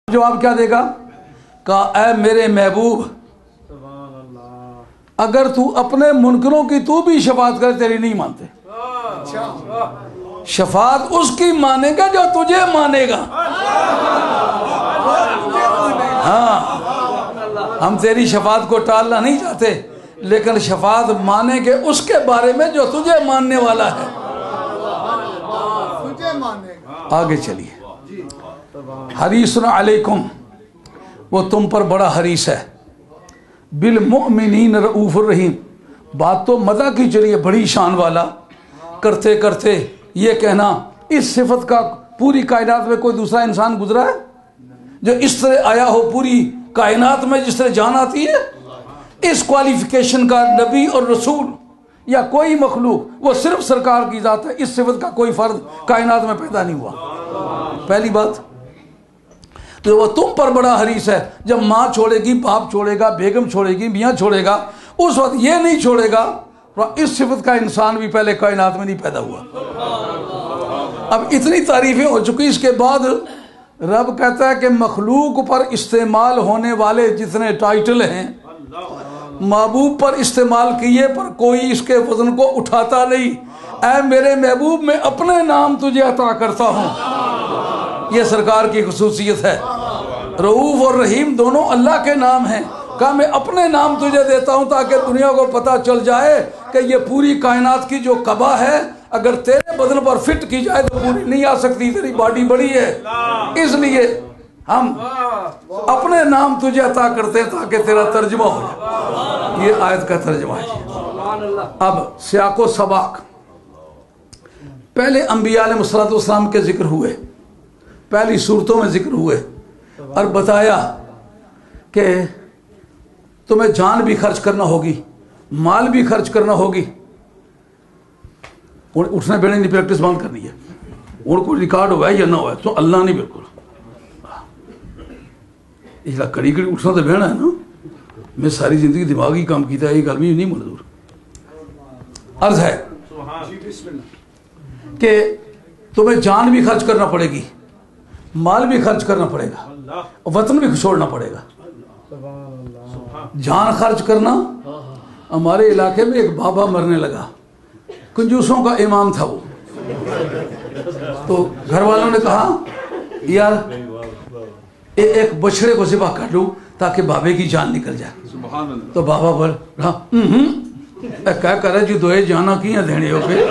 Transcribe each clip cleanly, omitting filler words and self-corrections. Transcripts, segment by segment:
जवाब क्या देगा? कहा ऐ मेरे महबूब, अगर तू अपने मुनकरों की तू भी शफात करे तेरी नहीं मानते। शफात उसकी मानेगा जो तुझे मानेगा। हाँ, हम तेरी शफात को टालना नहीं चाहते, लेकिन शफात मानेंगे उसके बारे में जो तुझे मानने वाला है। आगे चलिए। हरीसन अलैकुम, वो तुम पर बड़ा हरीस है। बिल मुमिनीन रऊफुर रहीम, बात तो मदा की चलिए बड़ी शान वाला। करते करते ये कहना, इस सिफत का पूरी कायनात में कोई दूसरा इंसान गुजरा है जो इस तरह आया हो? पूरी कायनात में जिस तरह जान आती है, इस क्वालिफिकेशन का नबी और रसूल या कोई मखलूक, वो सिर्फ सरकार की जात है। इस सिफत का कोई फर्द कायनात में पैदा नहीं हुआ। पहली बात तो वो तुम पर बड़ा हरीस है। जब माँ छोड़ेगी, बाप छोड़ेगा, बेगम छोड़ेगी, मियाँ छोड़ेगा, उस वक्त ये नहीं छोड़ेगा इस सिफत का इंसान भी पहले कायनात में नहीं पैदा हुआ। अब इतनी तारीफें हो चुकी, इसके बाद रब कहता है कि मखलूक पर इस्तेमाल होने वाले जितने टाइटल हैं महबूब पर इस्तेमाल किए, पर कोई इसके वजन को उठाता नहीं। ऐ मेरे महबूब, मैं अपने नाम तुझे अता करता हूँ। ये सरकार की खुसूसियत है। रऊफ और रहीम दोनों अल्लाह के नाम हैं। कहा मैं अपने नाम तुझे देता हूँ ताकि दुनिया को पता चल जाए कि ये पूरी कायनात की जो कबा है, अगर तेरे बदन पर फिट की जाए तो पूरी नहीं आ सकती। तेरी बॉडी बड़ी है, इसलिए हम अपने नाम तुझे अता करते हैं ताकि तेरा तर्जुमा हो जाए। ये आयत का तर्जुमा है। अब सियाको सबाक, पहले अंबिया अलैहिस्सलाम के जिक्र हुए, पहली सूरतों में जिक्र हुए और बताया कि तुम्हें जान भी खर्च करना होगी, माल भी खर्च करना होगी। उठने बैठने की प्रैक्टिस बंद करनी है। और कोई रिकॉर्ड हुआ है या ना हुआ है तो अल्लाह नहीं, बिल्कुल इसलिए कड़ी कड़ी उठना तो बहना है ना। मैं सारी जिंदगी दिमागी काम किया, ये गल भी नहीं मंजूर। अर्ज है कि तुम्हें जान भी खर्च करना पड़ेगी, माल भी खर्च करना पड़ेगा, वतन भी छोड़ना पड़ेगा। जान खर्च करना, हमारे इलाके में एक बाबा मरने लगा, कंजूसों का इमाम था वो। तो घर वालों ने कहा यार एक बछड़े को ज़िबा कर लूं ताकि बाबे की जान निकल जाए। तो बाबा बोल क्या करे जी, दोए जाना किया देने हो पे।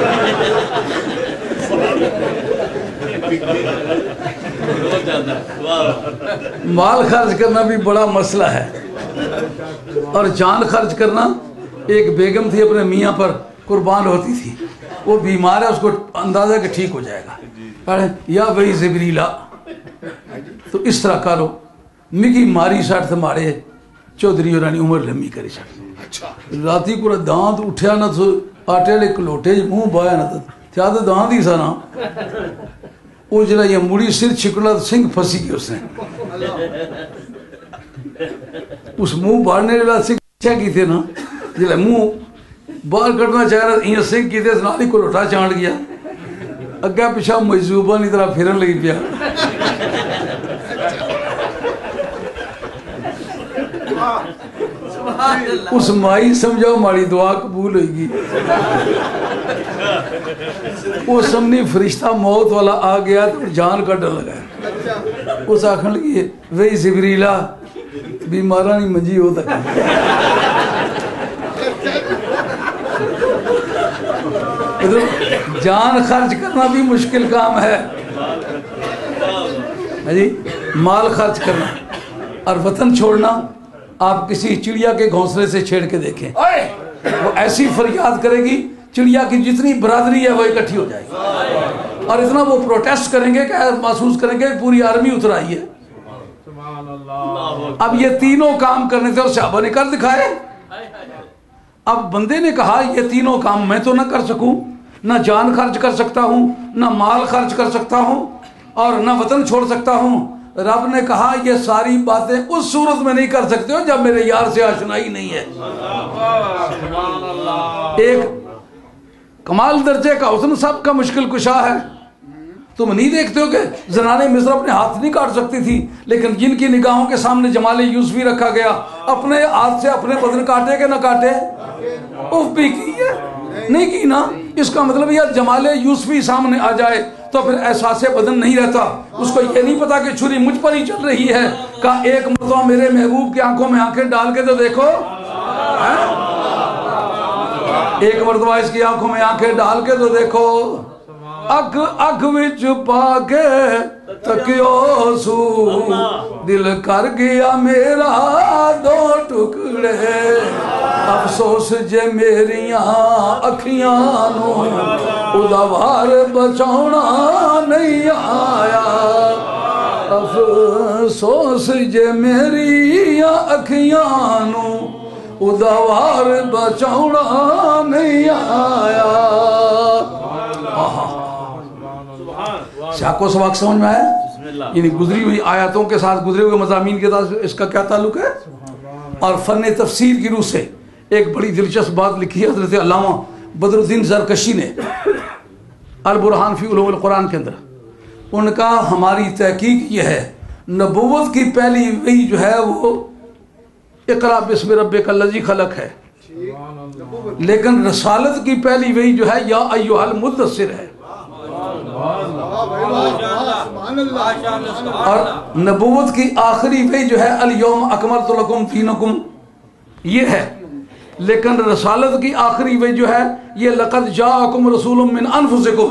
माल खर्च करना भी बड़ा मसला है, और जान खर्च करना। एक बेगम थी, अपने मियाँ पर कुर्बान होती थी, वो बीमार है, उसको अंदाजा कि ठीक हो जाएगा। या भाई जिबरीला, तो इस तरह करो मिगी मारी सट मारे चौधरी और उम्र लम्मी करी सट। राती को दांत उठा ना तो आटे वाले कलोटे मुंह बाया ना तो दांत ही सारा वो जरा ये मुड़ी सिर छिकड़ा तो सिंह फंसी गई उसने। उस मुंह बाढ़ने वाला सिंह की थे ना, जिला मुंह बाहर कटना चाह रहा इं सिंह की थे, नाली को लोटा चांट गया, अग्गा पिछा मजूबा की तरह फिरन लगी पिया। उस माई समझाओ माड़ी दुआ कबूल होगी। वो समनी फरिश्ता मौत वाला आ गया तो जान कटन लगा। उस आखन लगी वे जिबरीला बीमारा नहीं मंजी हो तक। जान खर्च करना भी मुश्किल काम है जी। माल खर्च करना और वतन छोड़ना। आप किसी चिड़िया के घोंसले से छेड़ के देखें, वो ऐसी फरियाद करेगी, चिड़िया की जितनी बरादरी है वो इकट्ठी हो जाएगी, और इतना वो प्रोटेस्ट करेंगे कि महसूस करेंगे पूरी आर्मी उतर आई है। अब ये तीनों काम करने थे और साहबा ने कर दिखाए। अब बंदे ने कहा ये तीनों काम मैं तो ना कर सकूं, ना जान खर्च कर सकता हूं, ना माल खर्च कर सकता हूं, और ना वतन छोड़ सकता हूं। रब ने कहा ये सारी बातें उस सूरत में नहीं कर सकते हो जब मेरे यार से आशनाई नहीं है। एक कमाल दर्जे का हुस्न सबका मुश्किल कुशा है, तुम नहीं देखते हो कि जनाने मिस्र अपने हाथ नहीं काट सकती थी, लेकिन जिनकी निगाहों के सामने जमाले यूसुफी रखा गया, अपने हाथ से अपने बदन काटे कि ना काटे? उफ भी की है, नहीं की ना। इसका मतलब यार जमाले यूसुफी सामने आ जाए तो फिर एहसास बदन नहीं रहता। उसको ये नहीं पता कि छुरी मुझ पर ही चल रही है। कहा एक मरतबा मेरे महबूब की आंखों में आंखें डाल के तो देखो, एक मरतबा इसकी आंखों में आंखें डाल के तो देखो। अख अख विच पाके तकियो सू, दिल कर गया मेरा दो टुकड़े, अफसोस जे मेरिया अखियां नू उदा वार बचाउणा नहीं आया, अफसोस जे मेरिया अखियां नू उदा वार बचाउणा नहीं आया। शाह को सबक समझ में आया? यानी गुजरी हुई आयतों के साथ गुजरे हुए मज़ामीन के साथ इसका क्या ताल्लुक है? और फन तफसीर की रूह से एक बड़ी दिलचस्प बात लिखी है हज़रत अल्लामा बदरुद्दीन ज़रकशी ने अल-बुरहान फ़ी उलूमुल कुरान के अंदर। उनका हमारी तहकीक ये है, नबूवत की पहली वही जो है वो इक़रा बिस्मि रब्बिकल्लज़ी खलक़ है, लेकिन रसालत की पहली वही जो है या अय्युहल मुद्दस्सिर है। और नबूवत की आखिरी वही जो है अल यौम अकमलतु लकुम दीनकुम ये है, लेकिन रसालत की आखिरी वही जो है ये लक़द जाअकुम रसूलुम मिन अनफुसिकुम।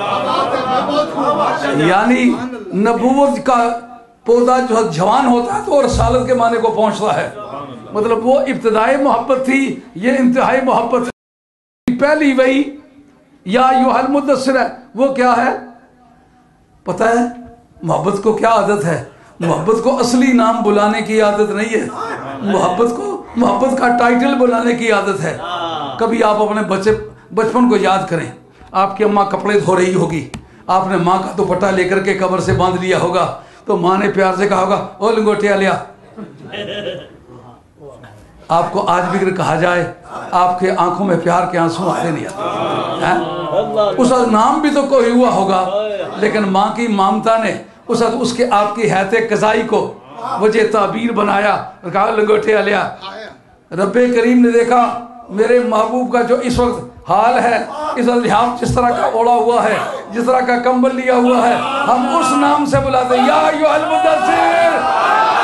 यानी नबूवत का पौधा जो जवान होता है तो रसालत के माने को पहुंचता है। मतलब वो इब्तिदाई मोहब्बत थी, ये इंतहाई मोहब्बत है। पहली वही या अय्युहल मुद्दस्सिर है, वो क्या है पता है? मोहब्बत को क्या आदत है? मोहब्बत को असली नाम बुलाने की आदत नहीं है, मोहब्बत का टाइटल बुलाने की आदत है। कभी आप अपने बचपन को याद करें, आपकी अम्मा कपड़े धो रही होगी, आपने माँ का दुपट्टा लेकर के कबर से बांध लिया होगा, तो माँ ने प्यार से कहा होगा ओ लंगोटिया लिया। आपको आज भी कहा जाए आपके आंखों में प्यार के आंसू आते नहीं आते? उस नाम भी तो कोई हुआ होगा, लेकिन माँ की ममता ने उसके आपकी हैते कज़ाई को वजह ताबीर बनाया और कहा लंगोटिया लिया। रब्बे करीम ने देखा मेरे महबूब का जो इस वक्त हाल है, इस लिहाज जिस तरह का ओढ़ा हुआ है, जिस तरह का कंबल लिया हुआ है, हम उस नाम से बुलाते या अय्युहल मुद्दस्सिर।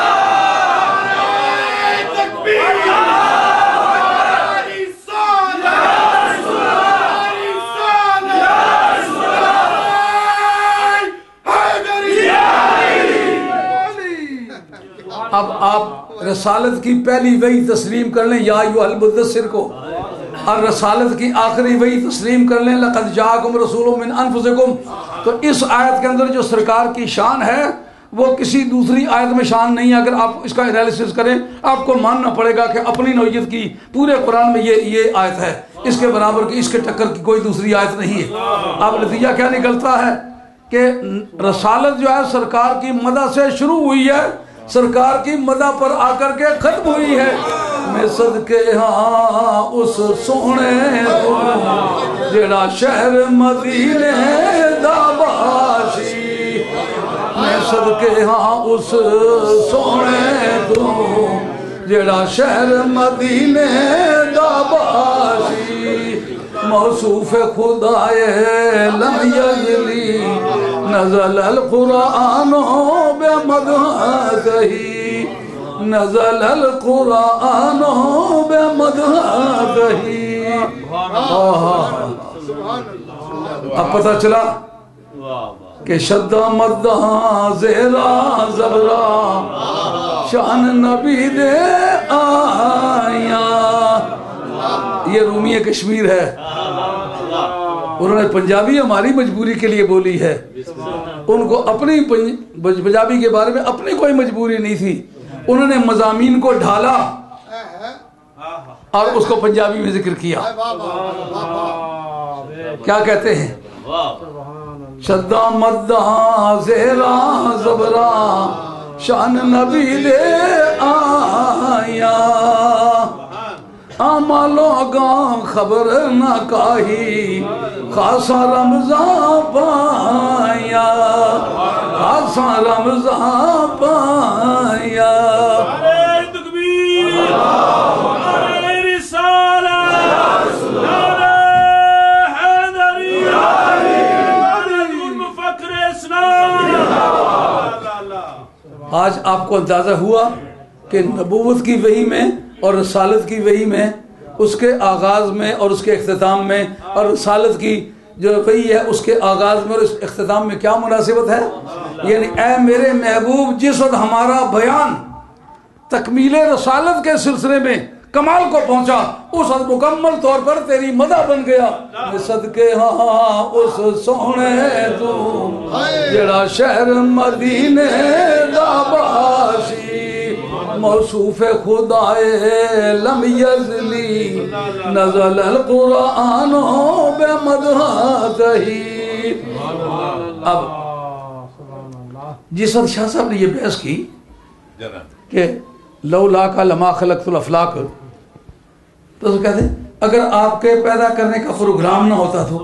अब आप रसालत की पहली वही तस्लीम कर लें या अय्युहल मुद्दस्सिर को, और रसालत की आखिरी वही तस्लीम कर लें लक़द जाअकुम रसूलुम मिन अनफुसिकुम। तो इस आयत के अंदर जो सरकार की शान है वो किसी दूसरी आयत में शान नहीं है। अगर आप इसका एनालिसिस करें आपको मानना पड़ेगा कि अपनी नौइयत की पूरे कुरान में ये आयत है, इसके बराबर की इसके टक्कर की कोई दूसरी आयत नहीं है। अब नतीजा क्या निकलता है कि रसालत जो है सरकार की मदद से शुरू हुई है, सरकार की मदद पर आकर के खत्म हुई है। मैं सदके हाँ उस सोने जेड़ा शहर मदीने दा बाशी, मैं सदके हाँ उस सोने तू जेड़ा शहर मदीने दा बाशी, मौसूफ खुदाए लम यज़ली नज़ल अल कुरान बेमदही, नज़ल अल कुरान बेमदही। अब पता चला कि शद्दा मद्दा ज़ेरा ज़बरा शान नबी दे आया। ये रूमी कश्मीर है, उन्होंने पंजाबी हमारी मजबूरी के लिए बोली है, उनको अपनी पंजाबी के बारे में अपनी कोई मजबूरी नहीं थी। उन्होंने मज़ामीन को ढाला और उसको पंजाबी में जिक्र किया। क्या कहते हैं? शद्दा मद्दा ज़ेरा ज़बरा शान नबी दे आया, आमालों का खबर न काही, खासा रमजान पाया, खासा रमजान पाया। आज आपको अंदाजा हुआ कि नबूवत की वही में और रसालत की वही में, उसके आगाज में और उसके इख्तिताम में, और रसालत की जो वही है उसके आगाज में और उस इख्तिताम में क्या मुनासिबत है। यानी ऐ मेरे महबूब, जिस वक्त हमारा बयान तकमीले रसालत के सिलसिले में कमाल को पहुंचा, उस वक्त मुकम्मल तौर पर तेरी मदा बन गया। सदके हाँ उस सोने तू जड़ा शहर मदीने दा बाशी, मौसूफे खुदाए लम यज़ली, नज़ल अल कुरान बेमदही। अब जिस वक्त शाह साहब ने ये बहस की कि लौला का लमा खलक़तुल अफ़लाक, तो कहते अगर आपके पैदा करने का प्रोग्राम ना होता तो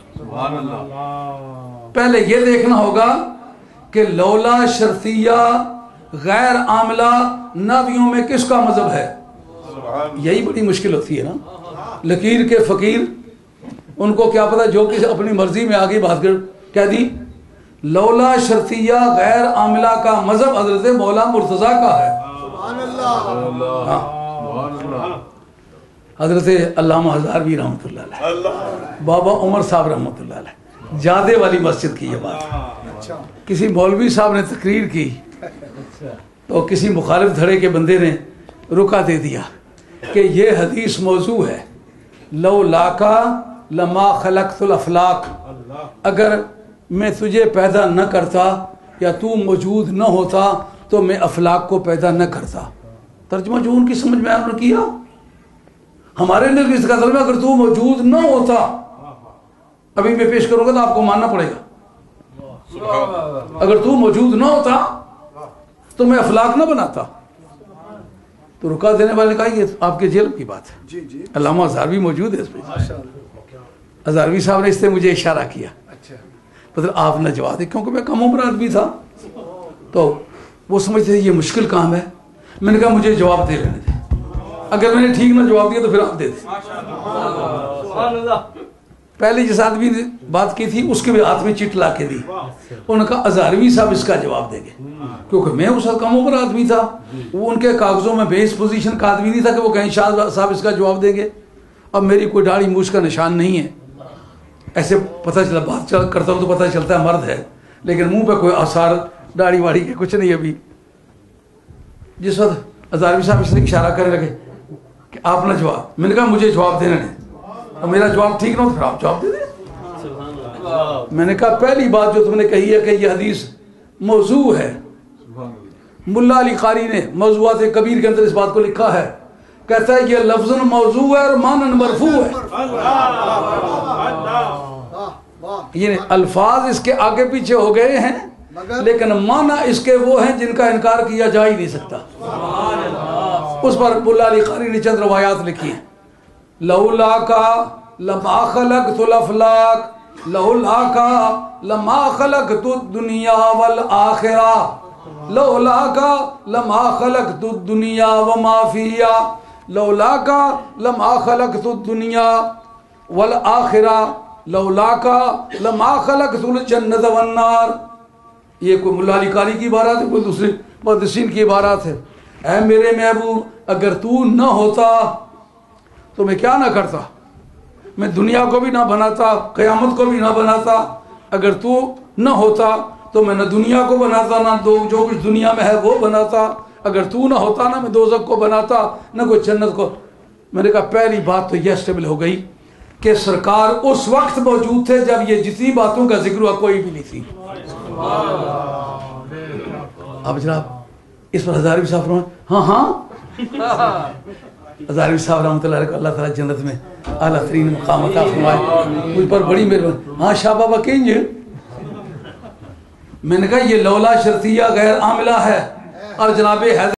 पहले ये देखना होगा कि लौला शर्तिया गैर आमला नावियों में किसका मजहब है। यही बड़ी मुश्किल होती है ना। लकीर के फकीर उनको क्या पता, जो किसी अपनी मर्जी में आगे बात कर कह दी। लौला शर्तिया गैर आमला का मजहब हजरत मौला मुर्तजा का है। हजरत अल्लामा हज़ारवी रहमतुल्लाह अलैह, बाबा उमर साहब रहमतुल्लाह अलैह, जादे वाली मस्जिद की ये बात। किसी मौलवी साहब ने तकरीर की तो किसी मुखालिफ धड़े के बंदे ने रुका दे दिया कि ये हदीस मौजू है, लौ लाका लमा खलक़तुल अफ़लाक, अगर मैं तुझे पैदा न करता या तू मौजूद न होता तो मैं अफलाक को पैदा न करता। तर्जुमा जो उनकी समझ में आया उन्होंने किया। हमारे लिए इसका तर्जुमा अगर तू मौजूद न होता, अभी मैं पेश करूंगा तो आपको मानना पड़ेगा, अगर तू मौजूद न होता तो मैं अफलाक न बनाता। तो रुका देने वाले ने कहा ये आपके जेल की बात है। अल्लामा हज़ारवी मौजूद है इसमें। हज़ारवी साहब ने इससे मुझे इशारा किया, मतलब आप न जवाब दे, क्योंकि मैं कम उम्र आदमी था तो वो समझते थे ये मुश्किल काम है। मैंने कहा मुझे जवाब दे लेने दे, अगर मैंने ठीक ना जवाब दिया तो फिर आप दे दे। पहले जिस आदमी ने बात की थी उसके भी हाथ में चिट ला के दी। उन्होंने कहा हज़ारवी साहब इसका जवाब देंगे, क्योंकि मैं उस कम उम्र आदमी था, वो उनके कागजों में बेस पोजीशन का आदमी नहीं था कि वो कहीं शाह साहब इसका जवाब देंगे। अब मेरी कोई दाढ़ी मूछ का निशान नहीं है, ऐसे पता चला बात करता हूँ तो पता चलता है मर्द है, लेकिन मुंह पे कोई आसार दाढ़ी वाड़ी के कुछ नहीं अभी। जिस वक्त हज़ारवी साहब इसने इशारा करने लगे कि आप ना जवाब, मैंने कहा मुझे जवाब देने ने, और मेरा जवाब ठीक ना हो तो फिर आप जवाब दे दें। मैंने कहा पहली बात जो तुमने कही है कि यह हदीस मौजू है, मुल्ला अली कारी ने मौज़ूआत कबीर के अंदर इस बात को लिखा है, कहता है ये लफ्ज़न मौजू है और मानन मरफू है। ये अल्फाज इसके आगे पीछे हो गए हैं, लेकिन माना इसके वो हैं जिनका इनकार किया जा ही नहीं सकता। उस पर मुल्ला अली कारी ने चंद रवायात लिखी हैं। लौला का लमा खलक़तुल अफ़लाक, लौला का लमा खलक़तुद दुनिया वल आखिरा, लौला का लमा खलक़तुद दुनिया व मा फ़ीहा, लौला का लमा खलक़तुद दुनिया वल आखिरा, लौला का लमा खलक़तुल जन्नत वन नार। ये कोई मुल्ला अली कारी की इबारत है, कोई दूसरे मुहद्दिसीन की इबारत है। ऐ मेरे महबूब, अगर तू न होता तो मैं क्या ना करता, मैं दुनिया को भी ना बनाता, क़यामत को भी ना बनाता। अगर तू न होता तो मैं न दुनिया को बनाता, ना दो जो कुछ दुनिया में है वो बनाता। अगर तू ना होता ना मैं दोज़ख को बनाता, न कोई जन्नत को। मैंने कहा पहली बात तो यह स्टेबल हो गई कि सरकार उस वक्त मौजूद थे जब ये जितनी बातों का जिक्र हुआ कोई भी नहीं थी। अब जनाब इस पर हज़ारवी साहब फरमाए, हाँ हाँ हज़ारवी साहब रहमतुल्लाह अलैह को अल्लाह ताला जन्नत में आला तरीन मकाम अता फरमाए, मुझ पर बड़ी मेहरबानी। हाँ शाह बाबा किंज। मैंने कहा ये लौला शर्तिया गैर आमिला है और जनाब